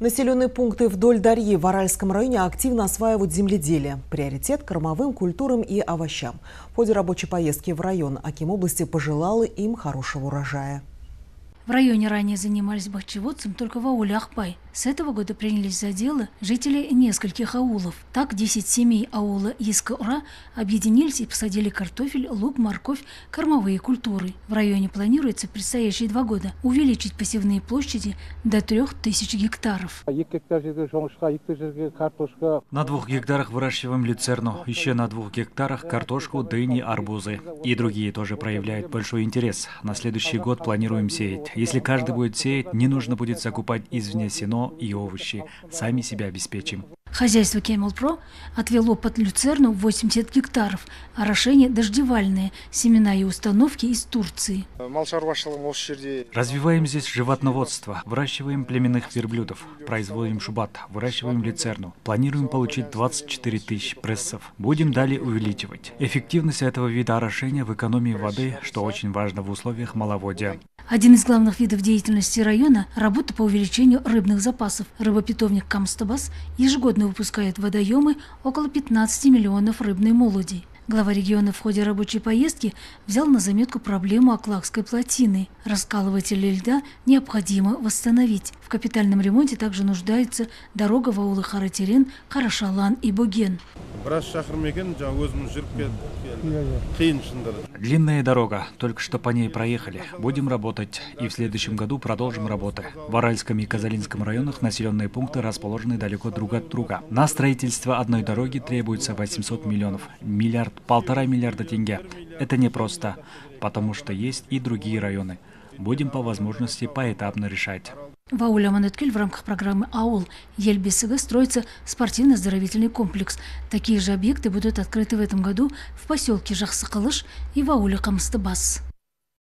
Населенные пункты вдоль Дарьи в Аральском районе активно осваивают земледелие. Приоритет – кормовым культурам и овощам. В ходе рабочей поездки в район Аким области пожелал им хорошего урожая. В районе ранее занимались бахчеводством только в ауле Ахпай. С этого года принялись за дело жители нескольких аулов. Так 10 семей аула Искаура объединились и посадили картофель, лук, морковь, кормовые культуры. В районе планируется в предстоящие 2 года увеличить посевные площади до 3000 гектаров. На 2 гектарах выращиваем люцерну, еще на 2 гектарах картошку, дыни, арбузы. И другие тоже проявляют большой интерес. На следующий год планируем сеять. Если каждый будет сеять, не нужно будет закупать извне сено и овощи. Сами себя обеспечим. Хозяйство Кемел-Про отвело под люцерну 80 гектаров, орошение дождевальное, семена и установки из Турции. Развиваем здесь животноводство, выращиваем племенных верблюдов, производим шубат, выращиваем люцерну. Планируем получить 24 тысячи прессов. Будем далее увеличивать. Эффективность этого вида орошения в экономии воды, что очень важно в условиях маловодья. Один из главных видов деятельности района – работа по увеличению рыбных запасов. Рыбопитомник Камстабас ежегодно выпускает в водоемы около 15 миллионов рыбной молоди. Глава региона в ходе рабочей поездки взял на заметку проблему Аклакской плотины. Раскалыватели льда необходимо восстановить. В капитальном ремонте также нуждается дорога в аулы Харатерен, Карашалан и Боген. Длинная дорога, только что по ней проехали. Будем работать и в следующем году продолжим работы. В Аральском и Казалинском районах населенные пункты расположены далеко друг от друга. На строительство одной дороги требуется 800 миллионов, полтора миллиарда тенге. Это непросто, потому что есть и другие районы. Будем по возможности поэтапно решать. В ауле Аманеткель в рамках программы «Аул Ельбесыга» строится спортивно-оздоровительный комплекс. Такие же объекты будут открыты в этом году в поселке Жахсыкылыш и в ауле Камстабас.